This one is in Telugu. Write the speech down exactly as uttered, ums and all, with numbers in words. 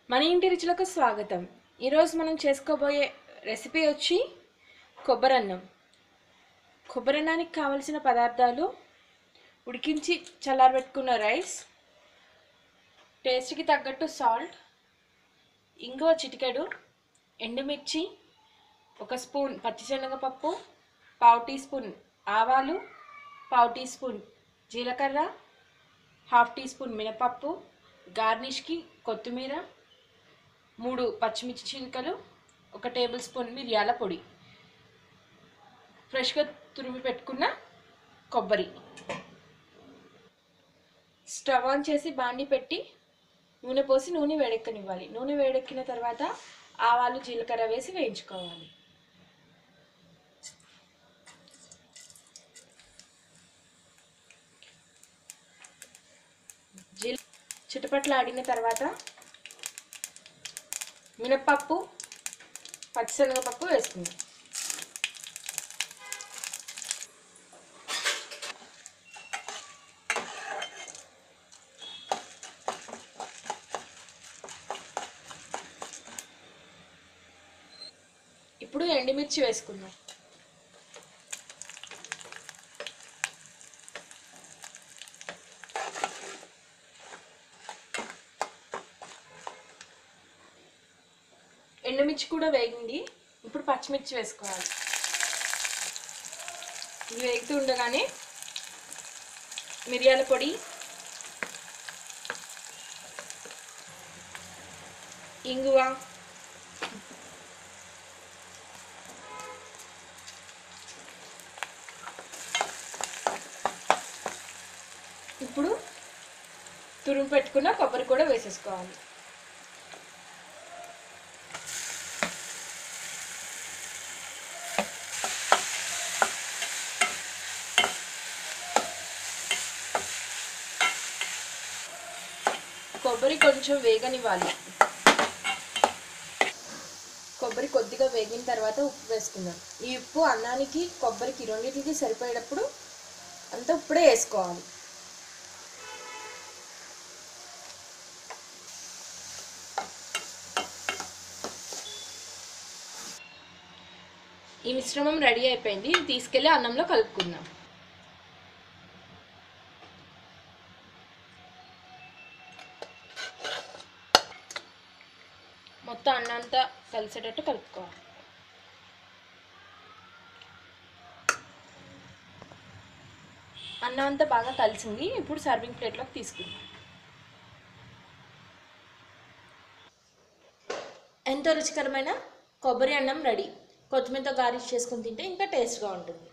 మన ఇంటి రుచులకు స్వాగతం. ఈరోజు మనం చేసుకోబోయే రెసిపీ వచ్చి కొబ్బరన్నం. కొబ్బరన్నానికి కావలసిన పదార్థాలు: ఉడికించి చల్లారబెట్టుకున్న రైస్, టేస్ట్కి తగ్గట్టు సాల్ట్, ఇంగువ చిటికెడు, ఎండుమిర్చి, ఒక స్పూన్ పచ్చిశనగపప్పు, పావు టీ స్పూన్ ఆవాలు, పావు టీ స్పూన్ జీలకర్ర, హాఫ్ టీ స్పూన్ మినపప్పు, గార్నిష్కి కొత్తిమీర, మూడు పచ్చిమిర్చి చిలుకలు, ఒక టేబుల్ స్పూన్ మిరియాల పొడి, ఫ్రెష్గా తురిమి పెట్టుకున్న కొబ్బరి. స్టవ్ ఆన్ చేసి బాండి పెట్టి నూనె పోసి నూనె వేడెక్కనివ్వాలి. నూనె వేడెక్కిన తర్వాత ఆవాలు జీలకర్ర వేసి వేయించుకోవాలి. జీల చిటపట్లు ఆడిన తర్వాత మినప్పప్పు, పచ్చిశనగపప్పు వేసుకుందాం. ఇప్పుడు ఎండుమిర్చి వేసుకుందాం. ఎండుమిర్చి కూడా వేగింది. ఇప్పుడు పచ్చిమిర్చి వేసుకోవాలి. ఇది వేగుతూ ఉండగానే మిరియాల పొడి, ఇంగువ, ఇప్పుడు తురుము పెట్టుకున్న కొబ్బరి కూడా వేసేసుకోవాలి. కొబ్బరి కొంచెం వేగనివ్వాలి. కొబ్బరి కొద్దిగా వేగిన తర్వాత ఉప్పు వేసుకుందాం. ఈ ఉప్పు అన్నానికి కొబ్బరికి రెండింటికి సరిపోయేటప్పుడు అంత ఉప్పుడే వేసుకోవాలి. ఈ మిశ్రమం రెడీ అయిపోయింది. తీసుకెళ్ళి అన్నంలో కలుపుకుందాం. మొత్తం అన్నం అంతా కలిసేటట్టు కలుపుకోవాలి. అన్నం అంతా బాగా కలిసింది. ఇప్పుడు సర్వింగ్ ప్లేట్లోకి తీసుకుందాం. ఎంతో రుచికరమైన కొబ్బరి అన్నం రెడీ. కొత్తిమీరతో గార్నిష్ చేసుకుని తింటే ఇంకా టేస్ట్గా ఉంటుంది.